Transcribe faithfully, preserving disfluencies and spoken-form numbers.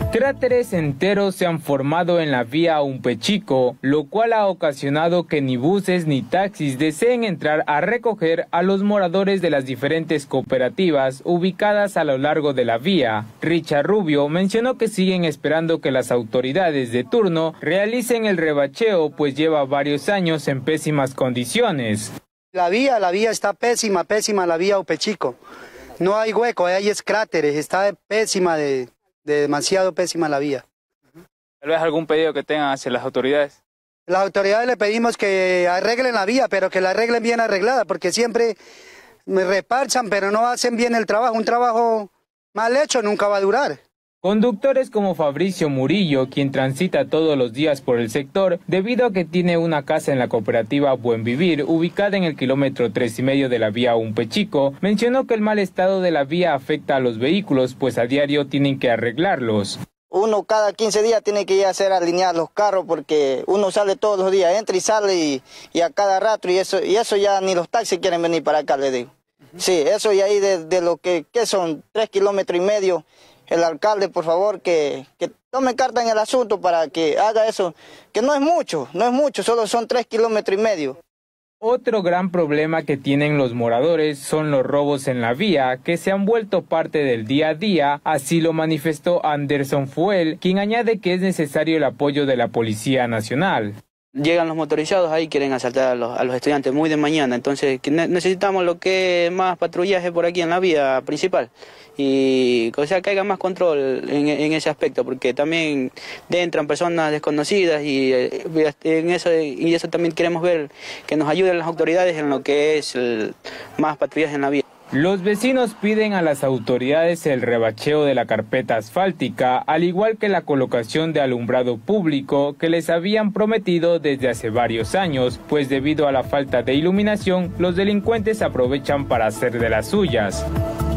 Cráteres enteros se han formado en la vía Umpechico, lo cual ha ocasionado que ni buses ni taxis deseen entrar a recoger a los moradores de las diferentes cooperativas ubicadas a lo largo de la vía. Richard Rubio mencionó que siguen esperando que las autoridades de turno realicen el rebacheo, pues lleva varios años en pésimas condiciones. La vía, la vía está pésima, pésima la vía Umpechico. No hay hueco, ahí es cráteres, está pésima de... de demasiado pésima la vía. ¿Tal vez algún pedido que tengan hacia las autoridades? Las autoridades le pedimos que arreglen la vía, pero que la arreglen bien arreglada, porque siempre me reparchan, pero no hacen bien el trabajo. Un trabajo mal hecho nunca va a durar. Conductores como Fabricio Murillo, quien transita todos los días por el sector, debido a que tiene una casa en la cooperativa Buen Vivir, ubicada en el kilómetro tres y medio de la vía Umpechico, mencionó que el mal estado de la vía afecta a los vehículos, pues a diario tienen que arreglarlos. Uno cada quince días tiene que ir a hacer alinear los carros porque uno sale todos los días, entra y sale y, y a cada rato y eso, y eso ya ni los taxis quieren venir para acá, le digo. Sí, eso y ahí de, de lo que, que son tres kilómetros y medio. El alcalde, por favor, que, que tome carta en el asunto para que haga eso, que no es mucho, no es mucho, solo son tres kilómetros y medio. Otro gran problema que tienen los moradores son los robos en la vía, que se han vuelto parte del día a día, así lo manifestó Anderson Fuel, quien añade que es necesario el apoyo de la Policía Nacional. Llegan los motorizados ahí, quieren asaltar a los, a los estudiantes muy de mañana, entonces necesitamos lo que es más patrullaje por aquí en la vía principal y o sea, que haya más control en, en ese aspecto, porque también entran personas desconocidas y en eso y eso también queremos ver que nos ayuden las autoridades en lo que es el, más patrullaje en la vía. Los vecinos piden a las autoridades el rebacheo de la carpeta asfáltica, al igual que la colocación de alumbrado público que les habían prometido desde hace varios años, pues debido a la falta de iluminación, los delincuentes aprovechan para hacer de las suyas.